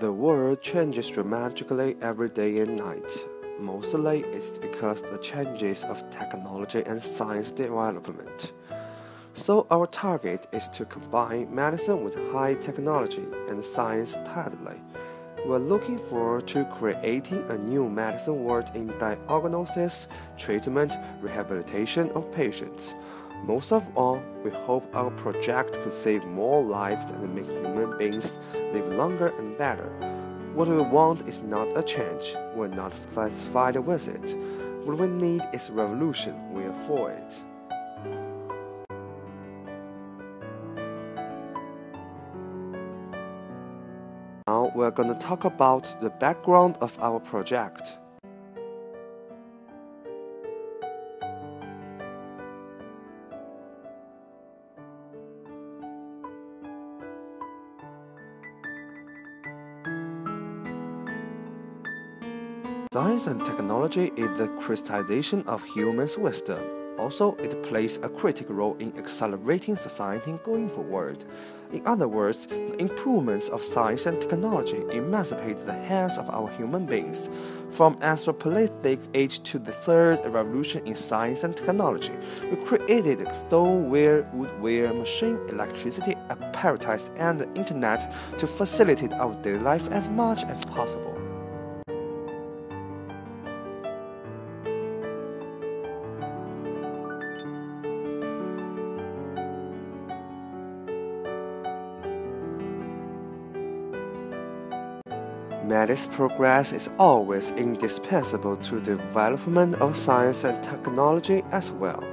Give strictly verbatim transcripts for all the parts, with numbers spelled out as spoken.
The world changes dramatically every day and night. Mostly it's because the changes of technology and science development. So our target is to combine medicine with high technology and science tightly. We're looking forward to creating a new medicine world in diagnosis, treatment, rehabilitation of patients. Most of all, we hope our project could save more lives and make human beings live longer and better. What we want is not a change. We're not satisfied with it. What we need is revolution. We are for it. Now we're going to talk about the background of our project. Science and technology is the crystallization of humans' wisdom. Also, it plays a critical role in accelerating society going forward. In other words, the improvements of science and technology emancipate the hands of our human beings. From Anthropolithic age to the third revolution in science and technology, we created stoneware, woodware, machine, electricity, apparatus, and the internet to facilitate our daily life as much as possible. Medicine's progress is always indispensable to the development of science and technology as well.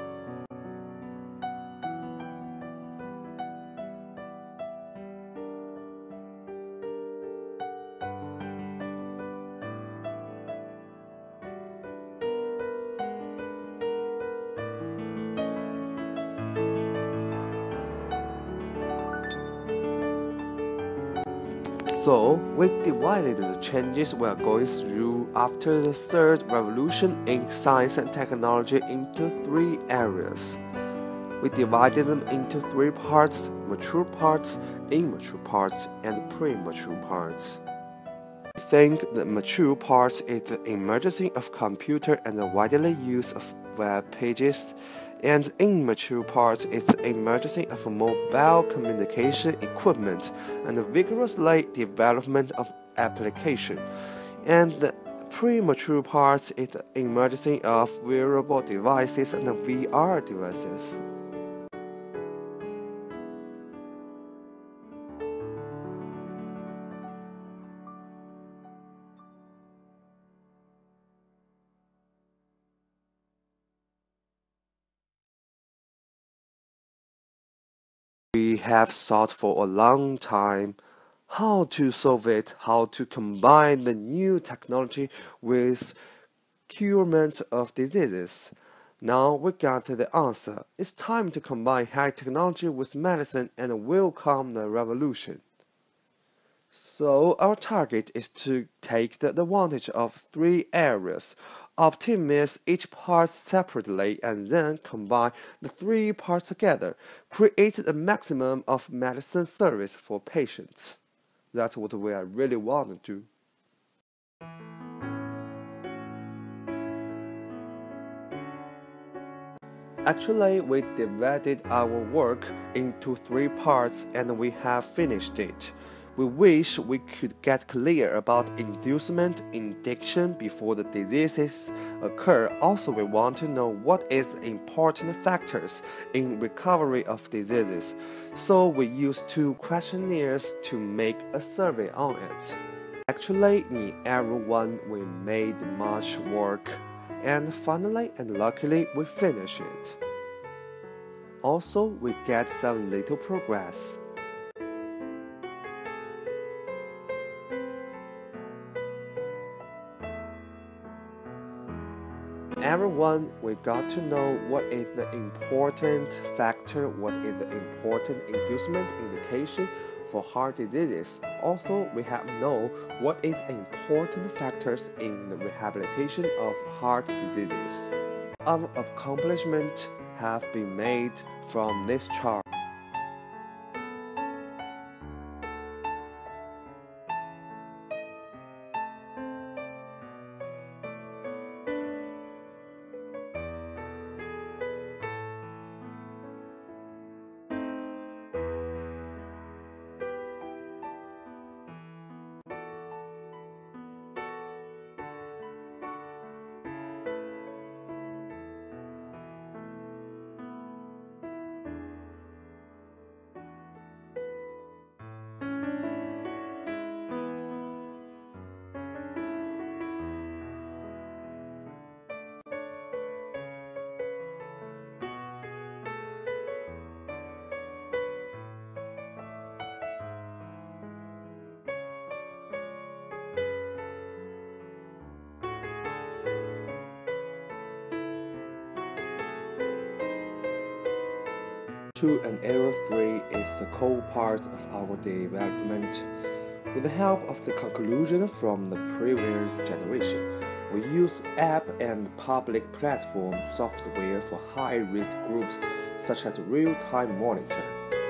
So, we divided the changes we are going through after the third revolution in science and technology into three areas. We divided them into three parts: mature parts, immature parts, and premature parts. I think the mature part is the emergence of computer and the widely use of web pages, and immature part is the emergence of mobile communication equipment and the vigorously development of application. And the premature part is the emergence of wearable devices and V R devices. We have thought for a long time how to solve it, how to combine the new technology with curement of diseases. Now we got the answer. It's time to combine high technology with medicine and welcome the revolution. So our target is to take the advantage of three areas, optimize each part separately, and then combine the three parts together, create the maximum of medicine service for patients. That's what we really want to do. Actually, we divided our work into three parts and we have finished it. We wish we could get clear about inducement, induction before the diseases occur. Also, we want to know what is the important factors in recovery of diseases. So we use two questionnaires to make a survey on it. Actually, in everyone we made much work, and finally and luckily we finish it. Also, we get some little progress. Everyone, we got to know what is the important factor, what is the important inducement indication for heart diseases. Also, we have know what is important factors in the rehabilitation of heart diseases. Our accomplishments have been made from this chart. two and Area three is a core part of our development. With the help of the conclusion from the previous generation, we use app and public platform software for high-risk groups such as real-time monitor.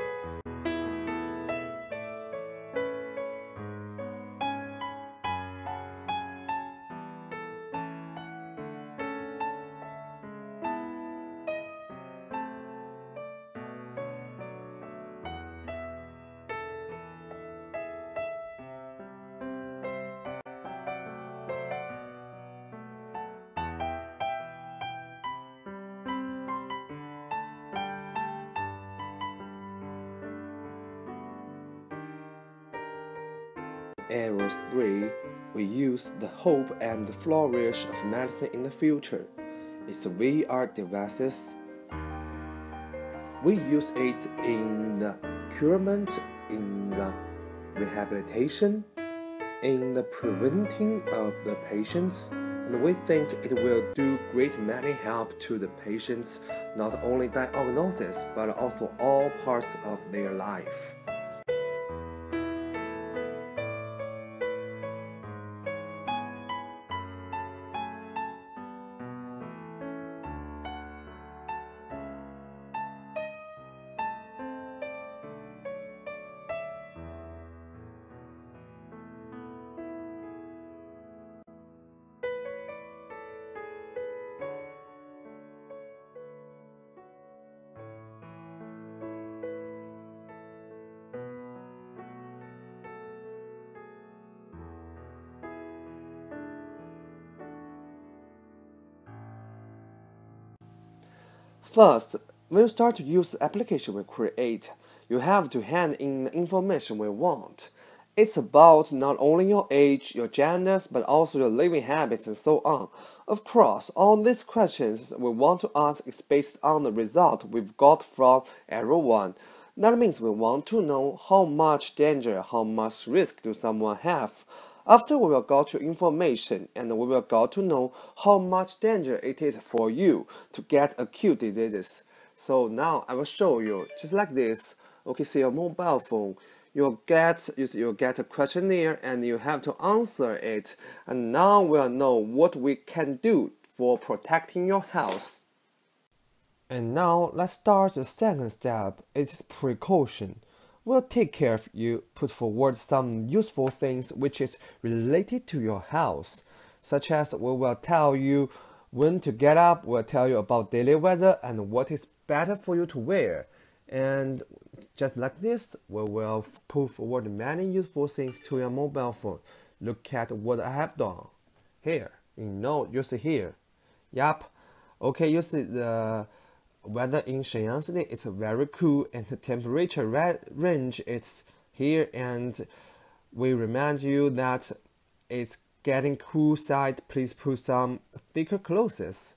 Area three, we use the hope and the flourish of medicine in the future. It's V R devices. We use it in the curement, in the rehabilitation, in the preventing of the patients, and we think it will do great many help to the patients, not only diagnosis, but also all parts of their life. First, when you start to use the application we create, you have to hand in the information we want. It's about not only your age, your genders, but also your living habits and so on. Of course, all these questions we want to ask is based on the result we've got from everyone. That means we want to know how much danger, how much risk do someone have. After we will go to information and we will go to know how much danger it is for you to get acute diseases. So now I will show you just like this. Okay, see your mobile phone. You'll get you'll get a questionnaire and you have to answer it. And now we'll know what we can do for protecting your health. And now let's start the second step. It's precaution. We'll take care of you, put forward some useful things which is related to your health, such as we will tell you when to get up, we'll tell you about daily weather and what is better for you to wear. And just like this, we will put forward many useful things to your mobile phone. Look at what I have done. Here, you know, you see here. Yup. Okay, you see the weather in Shenyang City is very cool and the temperature range is here, and we remind you that it's getting cool side. Please put some thicker clothes.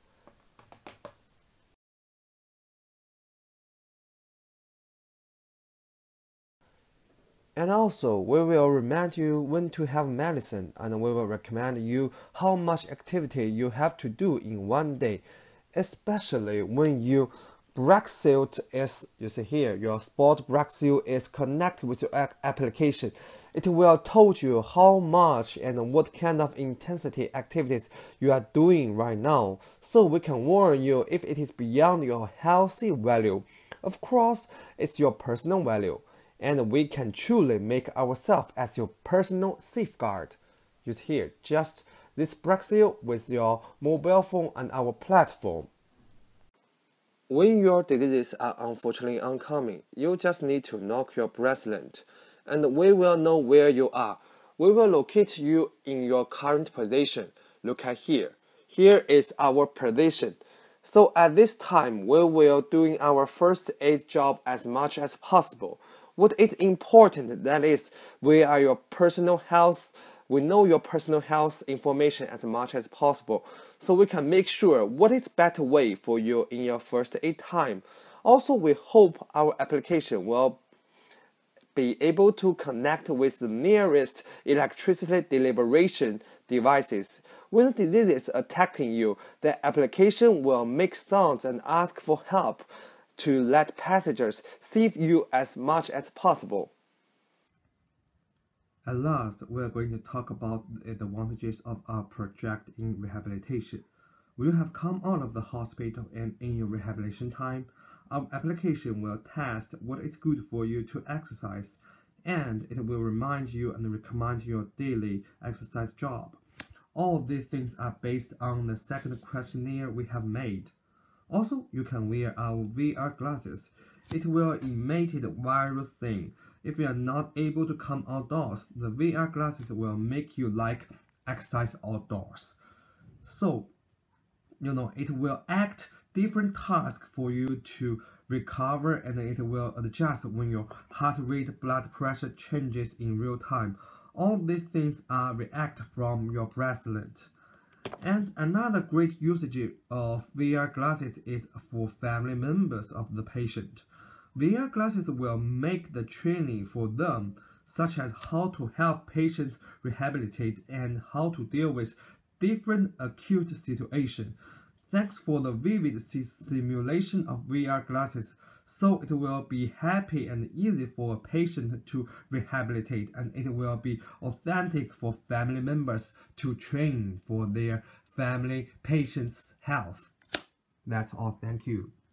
And also, we will remind you when to have medicine, and we will recommend you how much activity you have to do in one day, especially when you Brexit is, you see here, your sport Brexit is connected with your application. It will tell you how much and what kind of intensity activities you are doing right now, so we can warn you if it is beyond your healthy value. Of course, it's your personal value, and we can truly make ourselves as your personal safeguard. Use here just this Brexit with your mobile phone and our platform. When your diseases are unfortunately oncoming, you just need to knock your bracelet, and we will know where you are. We will locate you in your current position. Look at here. Here is our position. So at this time, we will doing our first aid job as much as possible. What is important, that is, we are your personal health. We know your personal health information as much as possible, so we can make sure what is better way for you in your first aid time. Also, we hope our application will be able to connect with the nearest electricity deliberation devices. When the disease is attacking you, the application will make sounds and ask for help. to let passengers see you as much as possible. At last, we are going to talk about the advantages of our project in rehabilitation. When you have come out of the hospital and in your rehabilitation time, our application will test what is good for you to exercise, and it will remind you and recommend your daily exercise job. All these things are based on the second questionnaire we have made. Also, you can wear our V R glasses. It will imitate while you sing. If you are not able to come outdoors, the V R glasses will make you like exercise outdoors. So, you know, it will act different tasks for you to recover, and it will adjust when your heart rate, blood pressure changes in real time. All these things are react from your bracelet. And another great usage of V R glasses is for family members of the patient. V R glasses will make the training for them, such as how to help patients rehabilitate and how to deal with different acute situations. Thanks for the vivid simulation of V R glasses, so it will be happy and easy for a patient to rehabilitate, and it will be authentic for family members to train for their family patients' health. That's all. Thank you.